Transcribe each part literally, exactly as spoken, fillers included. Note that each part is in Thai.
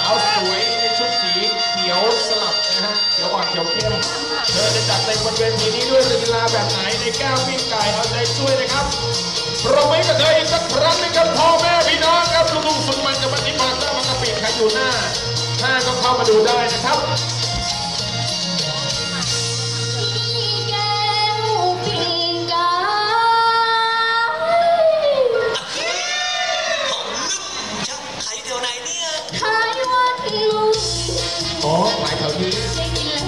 าวสวยในชุดสีเขียวสลับนะฮะเขียวอ่อนเขียวเข้มเธอจะจัดเต็มบนเวทีนี้ด้วยลีลาแบบไหนในแก้วปิ้งไก่เอาใจช่วยนะครับโปรโมทกับเธออีกสักครั้งนึงครับพ่อแม่พี่น้องครับลูกๆสุดมันกับมันที่มาตั้งมันกระปิดใครอยู่หน้าห้าก็เข้ามาดูได้นะครับอ๋อขายแถวนี้รสชาติเป็นหนึ่ง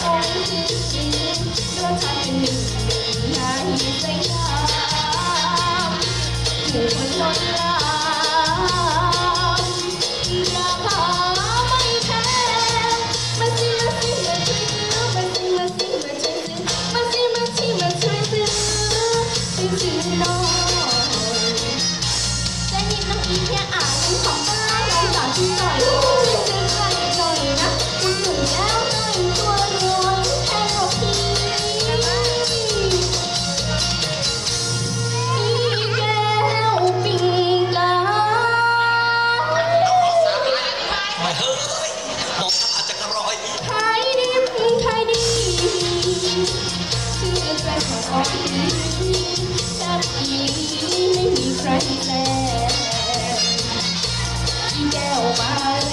ในสยามผู้คนล้นหลามราคาไม่แพงมาสิมาสิมาช่วยซื้อมาสิมาสิมาช่วยซื้อมาสิมาสิมาช่วยซื้อซื้อซื้อหน่อยจะยินน้ำอีแค่อ่านของป้าเราสาวที่หน่อยซื้อใครหน่อยนะคุณหนุ่มแล้วหน่อยตัวร้อนแทนเราพี่สักทีไม่มีใครแลอีแก้วมา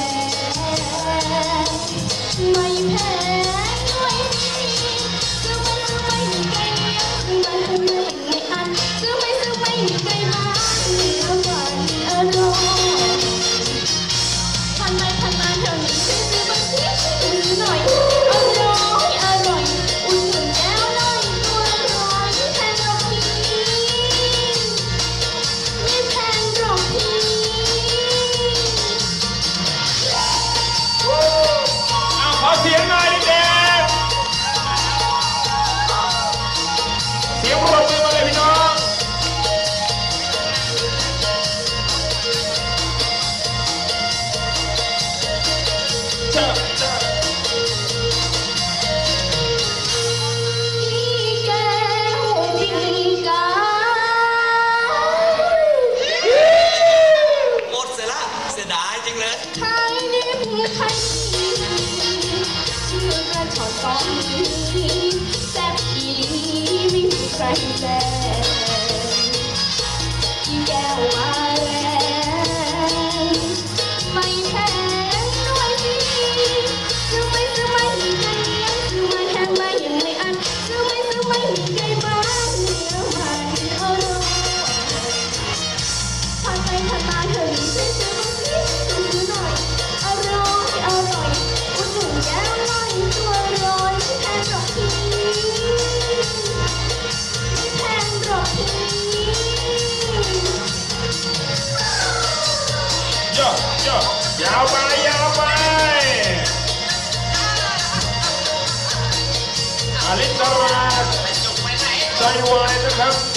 แล้วไม่แพ้ด้วยซื้อไม่ซื้อไม่มีใครเลี้ยงซื้อไม่ซื้อไม่ไม่อันซื้อไม่ซื้อไม่มีใครมาเนื้อหวานอร่อยพันไปพันมาเท่านี้ซื้อซื้อบางทีซื้อหน่อยอร่อยอร่อยอุ่นหนุนแก้วหน่อยตัวร้อนแทนเราพี่นี่แทนเราพี่เอาขอเสียงหน่อยเด็กเสียงปรบมือมาเลยพี่น้องเจ้าเจ้าหมดเสียละเสียดายจริงเลยใครนิ่มใครชื่อกระชอนตอนนี้แซ่บอีไม่มีใครแซ่อีแก้วมาแล้วไม่แพงด้วยพี่ซื้อไม่ซื้อไม่มีใครเลี้ยงซื้อไม่แพงไม่ยังไม่อันซื้อไม่ซื้อไม่มีใครบ้านเนื้อมันอร่อยผ่านไปผ่านมาเธอมีซื้อซื้อบางทีซื้อหน่อยอร่อยอร่อยอุ่นหนุนแก้วหน่อยตัวร้อนแทนดอกพีแทนดอกพีโย่โย่ยาวไปยาวไปอลิสราใจวายนะครับ